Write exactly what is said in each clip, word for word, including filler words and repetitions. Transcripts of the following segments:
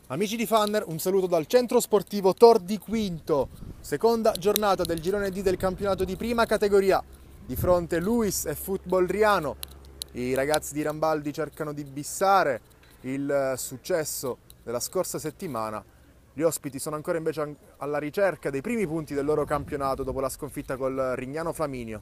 Amici di Fanner, un saluto dal centro sportivo Tor di Quinto, seconda giornata del girone D del campionato di prima categoria. Di fronte Luis e Football Riano. I ragazzi di Rambaldi cercano di bissare il successo della scorsa settimana. Gli ospiti sono ancora invece alla ricerca dei primi punti del loro campionato dopo la sconfitta col Rignano Flaminio.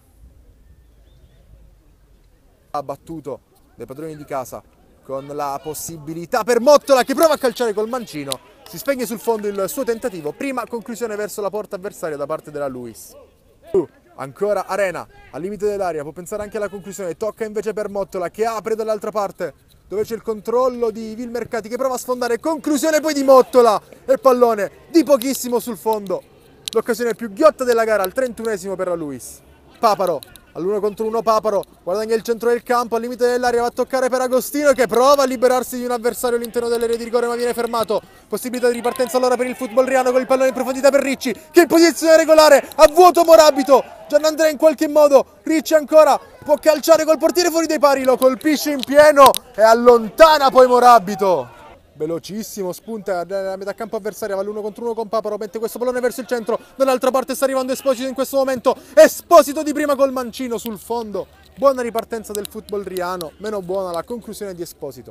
Ha battuto dai padroni di casa con la possibilità per Mottola che prova a calciare col mancino. Si spegne sul fondo il suo tentativo, prima conclusione verso la porta avversaria da parte della Luis. Uh, ancora Arena, al limite dell'area, può pensare anche alla conclusione, tocca invece per Mottola che apre dall'altra parte, dove c'è il controllo di Vilmercati che prova a sfondare, conclusione poi di Mottola e il pallone di pochissimo sul fondo. L'occasione più ghiotta della gara al trentunesimo per la Luis. Paparo. All'uno contro uno Paparo, guadagna il centro del campo, al limite dell'area va a toccare per Agostino che prova a liberarsi di un avversario all'interno dell'area di rigore ma viene fermato. Possibilità di ripartenza allora per il Football Riano con il pallone in profondità per Ricci che in posizione regolare, a vuoto Morabito. Gianandrea in qualche modo, Ricci ancora, può calciare col portiere fuori dai pari, lo colpisce in pieno e allontana poi Morabito. Velocissimo, spunta nella metà campo avversaria, va l'uno contro uno con Paparo, mette questo pallone verso il centro, dall'altra parte sta arrivando Esposito in questo momento, Esposito di prima col mancino sul fondo, buona ripartenza del Football Riano, meno buona la conclusione di Esposito.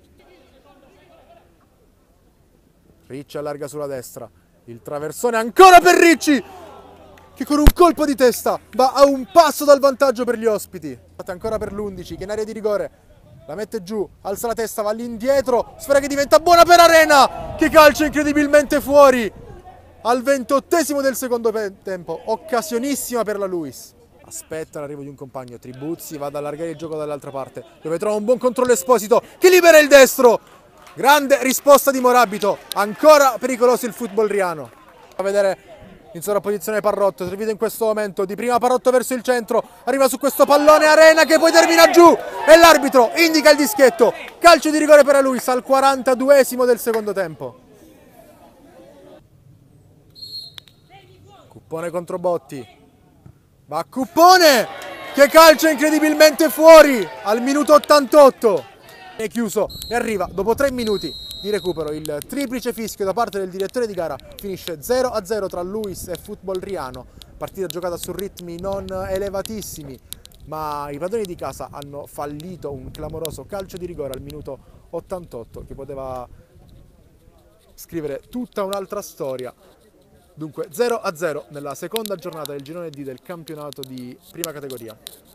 Ricci allarga sulla destra, il traversone ancora per Ricci, che con un colpo di testa va a un passo dal vantaggio per gli ospiti. Ancora per l'undici che in area di rigore la mette giù, alza la testa, va all'indietro, sfera che diventa buona per Arena, che calcia incredibilmente fuori al ventottesimo del secondo tempo, occasionissima per la Luis. Aspetta l'arrivo di un compagno, Tribuzzi va ad allargare il gioco dall'altra parte, dove trova un buon controllo Esposito, che libera il destro, grande risposta di Morabito, ancora pericoloso il Football Riano. A vedere in sovrapposizione Parrotto, servito in questo momento, di prima Parrotto verso il centro, arriva su questo pallone Arena che poi termina giù e l'arbitro indica il dischetto, calcio di rigore per la Luis al quarantaduesimo del secondo tempo. Cuppone contro Botti, va Cuppone che calcia incredibilmente fuori al minuto ottantotto, è chiuso e arriva dopo tre minuti di recupero il triplice fischio da parte del direttore di gara, finisce zero a zero tra Luis e Football Riano, partita giocata su ritmi non elevatissimi, ma i padroni di casa hanno fallito un clamoroso calcio di rigore al minuto ottantotto che poteva scrivere tutta un'altra storia. Dunque zero a zero nella seconda giornata del girone D del campionato di prima categoria.